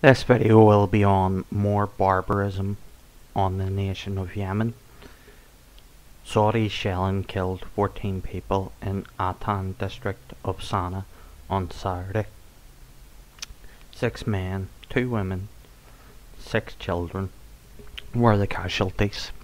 This video will be on more barbarism on the nation of Yemen. Saudi shelling killed 14 people in Atan district of Sana'a on Saturday. 6 men, 2 women, 6 children were the casualties.